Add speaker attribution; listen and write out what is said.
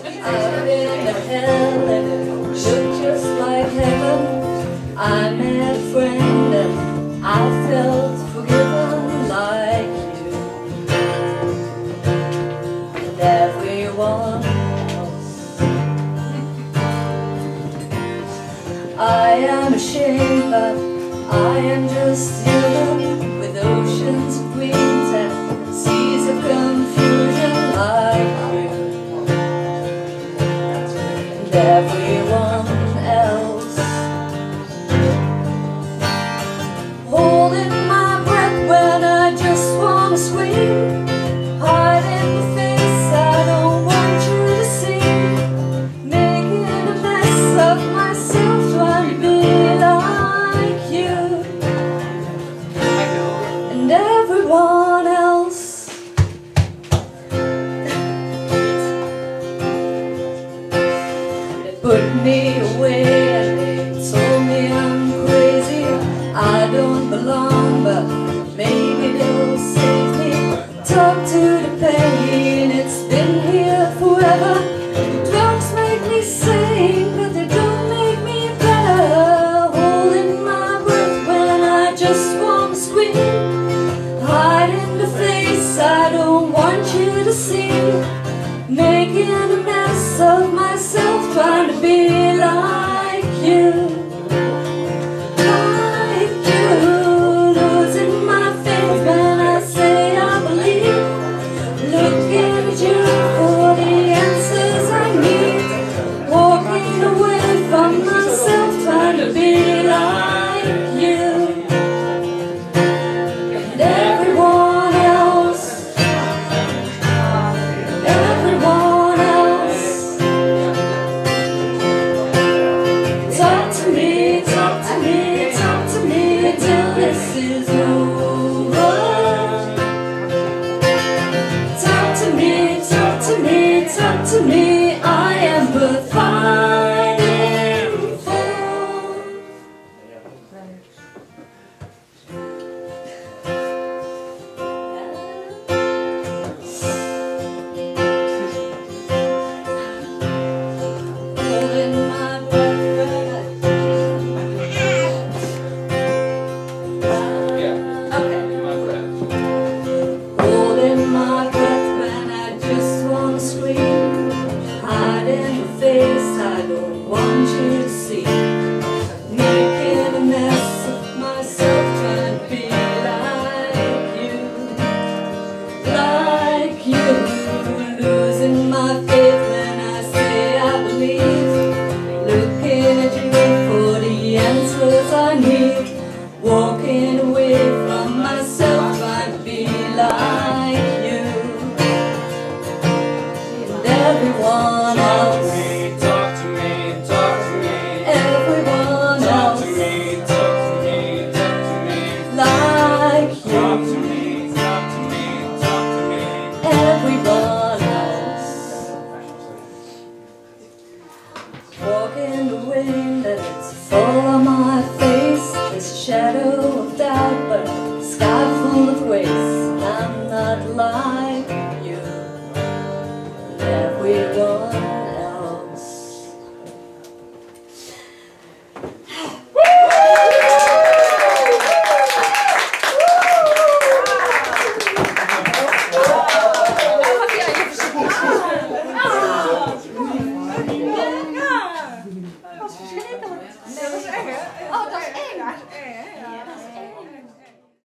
Speaker 1: I've been to hell and it looked just like heaven. I met a friend and I felt forgiven like you and everyone else. I am ashamed, but I am just human, with oceans of dreams and seas of confusion like you and everyone else. Holding my breath when I just want to scream, hiding the face I don't want you to see, making a mess of myself trying to be like you and everyone else. They put me away and they told me I'm crazy, I don't belong, but maybe they'll save me. Talk to the pain, it's been here forever. The drugs make me sane, but they don't make me better. Holding my breath when I just want to scream, hiding the face I don't want you to see, making a mess of myself trying to be like you. Talk to me, I am worth fighting for. Holding my breath holding my breath when I just want to scream, hiding the face I don't want you to see, making a mess of myself trying to be like you, losing my faith when I say I believe, looking at you for the answers I need, walking away from myself trying to be like you and everyone else.
Speaker 2: Talk to me, talk to me.
Speaker 1: Everyone else.
Speaker 2: Talk to me, talk to me, talk to me.
Speaker 1: Like you.
Speaker 2: Talk to me, talk to me, talk to me.
Speaker 1: Everyone else. Walking the wind and it's full on my face. There's a shadow of doubt, but a sky full of grace. I'm not like you and everyone